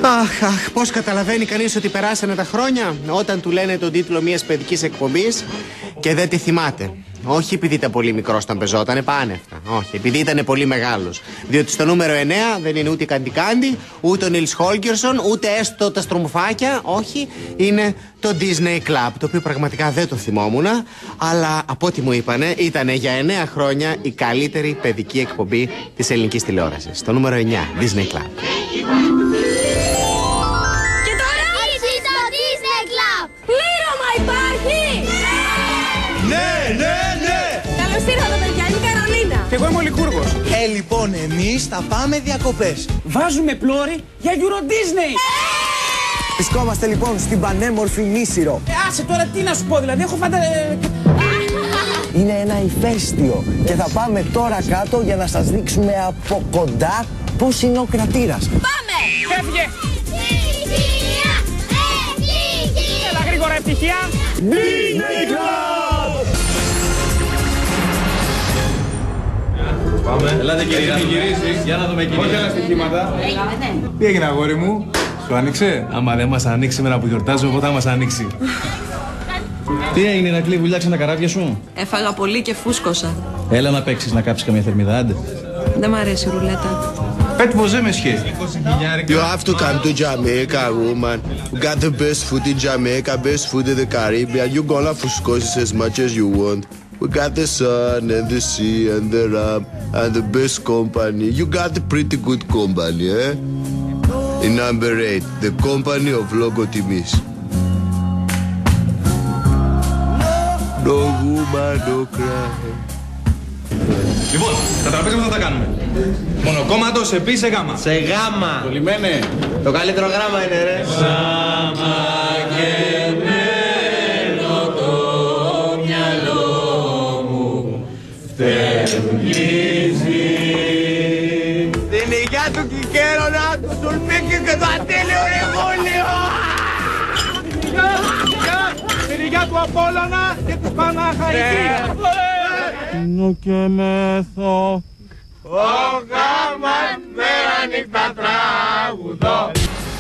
Αχ, πώς καταλαβαίνει κανείς ότι περάσανε τα χρόνια όταν του λένε τον τίτλο μιας παιδικής εκπομπής και δεν τη θυμάται. Όχι επειδή ήταν πολύ μικρός όταν πεζότανε, πάνευτα. Όχι, επειδή ήταν πολύ μεγάλος. Διότι στο νούμερο 9 δεν είναι ούτε η Καντικάντι, ούτε ο Νίλς Χόλγκερσον, ούτε έστω τα Στρομφάκια. Όχι, είναι το Disney Club, το οποίο πραγματικά δεν το θυμόμουν. Αλλά από ό,τι μου είπανε, ήταν για 9 χρόνια η καλύτερη παιδική εκπομπή της ελληνικής τηλεόρασης. Το νούμερο 9, Disney Club. Και εγώ είμαι ο Λικούργος. Λοιπόν, εμείς θα πάμε διακοπές. Βάζουμε πλώρη για Euro Disney. Βρισκόμαστε λοιπόν στην πανέμορφη Νήσυρο. Άσε τώρα τι να σου πω, δηλαδή έχω Είναι ένα ηφαίστειο και θα πάμε τώρα κάτω για να σας δείξουμε από κοντά πώς είναι ο κρατήρας. Πάμε! Έφυγε! Ευτυχία! Ευτυχία! Έλα γρήγορα, ευτυχία! Disney Club! Πάμε. Ελάτε κύριε, για να δούμε κύριε. Όχι άλλα στοιχήματα. Τι έγινε αγόρι μου, σου άνοιξε? Άμα δεν μας ανοίξει σήμερα που γιορτάζουμε, πότε θα μας ανοίξει? Τι έγινε, Ηρακλή, βουλιάξαν τα καράβια σου? Έφαγα πολύ και φούσκωσα. Έλα να παίξεις να κάψεις καμία θερμίδα, άντε. Δεν μ' αρέσει η ρουλέτα. Πέτ βοζέ με σχέ. You have to come to Jamaica, woman. We got the best food in Jamaica, best food in the Caribbean. You gonna fuskosis as much as you want. We got the sun and the sea and the rum and the best company. You got the pretty good company, eh? In number 8, the company of Logo Timis. No woman, no cry. Λοιπόν, τα τραπέζια μας θα τα κάνουμε. Μονοκόμματο σε πι σε γάμα. Σε γάμα. Το λιμένε. Το καλύτερο γράμμα είναι, ρε. Σάμα και μένω το μυαλό μου φτεμγίζει. Την υγειά του Κικέρονα, του Τουλπίκη και το ατέλειο ρεγόλιο. Την υγειά του Απόλλωνα και του Παναχαϊκή. Νου και μεθό ο γάμας μέρα νύχτα τραγουδό.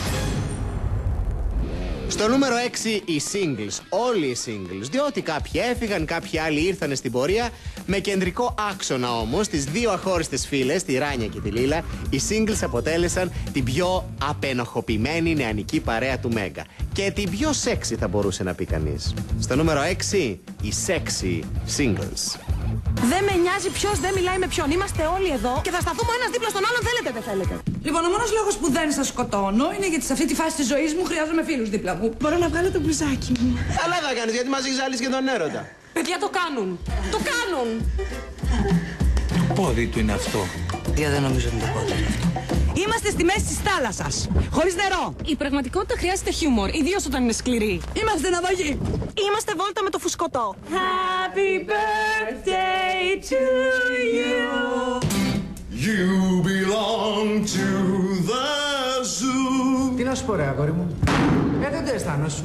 Στο νούμερο 6 οι singles, όλοι οι singles. Διότι κάποιοι έφυγαν, κάποιοι άλλοι ήρθαν στην πορεία. Με κεντρικό άξονα όμως τις δύο αχώριστες φίλες, τη Ράνια και τη Λίλα, οι singles αποτέλεσαν την πιο απενοχοποιημένη νεανική παρέα του Μέγκα. Και την πιο sexy θα μπορούσε να πει κανείς. Στο νούμερο 6 οι sexy singles. Δεν με νοιάζει ποιος δεν μιλάει με ποιον. Είμαστε όλοι εδώ και θα σταθούμε ο ένας δίπλα στον άλλον, θέλετε δεν θέλετε. Λοιπόν, ο μόνος λόγος που δεν σας σκοτώνω είναι γιατί σε αυτή τη φάση της ζωής μου χρειάζομαι φίλους δίπλα μου. Μπορώ να βγάλω το μπλουζάκι μου. Καλά θα κάνεις, γιατί μας έχεις ζάλεις και τον έρωτα. Παιδιά το κάνουν. Το κάνουν. Το πόδι του είναι αυτό. Για δεν νομίζω ότι είναι το πόδι αυτό. Είμαστε στη μέση της θάλασσας. Χωρίς νερό. Η πραγματικότητα χρειάζεται χιούμορ, ιδίως όταν είναι σκληρή. Είμαστε ναυαγοί. Είμαστε βόλτα με το φουσκωτό. Happy birthday to you. You belong to the zoo. Τι να σου πω ρε αγόρι μου, δεν το αισθάνεσαι.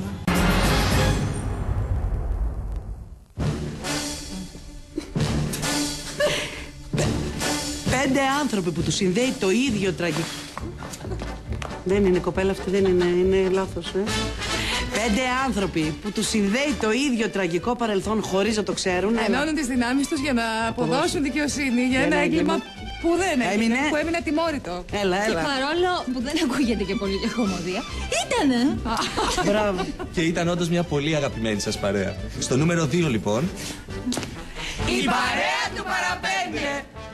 Πέντε άνθρωποι που τους συνδέει το ίδιο τραγικό. Δεν είναι κοπέλα αυτή, δεν είναι, είναι λάθος, Πέντε άνθρωποι που τους συνδέει το ίδιο τραγικό παρελθόν χωρίς να το ξέρουν. Ενώνουν τις δυνάμεις τους για να αποδώσουν δικαιοσύνη για ένα έγκλημα που δεν έγινε, που έμεινε ατιμόρυτο. Έλα, έλα. Και παρόλο που δεν ακούγεται και πολύ για κομμωδία, ήτανε. Μπράβο. Και ήταν όντως μια πολύ αγαπημένη σας παρέα. Στο νούμερο 2 λοιπόν. Η παρέα του παραπέντε.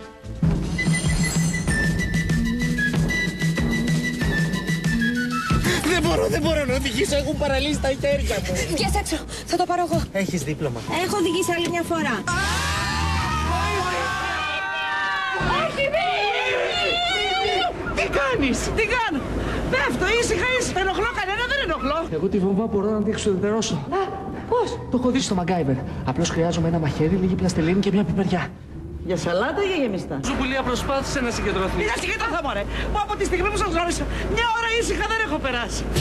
Δεν μπορώ να οδηγήσω, έχουν παραλύσει τα χέρια μου. Βγες έξω, θα το πάρω εγώ. Έχεις δίπλωμα. Έχω οδηγήσει άλλη μια φορά. Τι κάνεις, τι κάνω. Πέφτω, ήσυχα. Ενοχλώ κανένα, δεν ενοχλώ. Εγώ τη βομβά μπορώ να την εξουδετερώσω. Πώς. Το έχω δει στο MacGyver. Απλώς χρειάζομαι ένα μαχαίρι, λίγη πλαστελίνη και μια πιπεριά. Για σαλάτα ή για γεμιστά. Ζουμπουλία προσπάθησε να συγκεντρωθεί. Τι να συγκεντρωθώ, μωρέ. Που από τη στιγμή που σας γνώρισα, μια ώρα ήσυχα δεν έχω περάσει.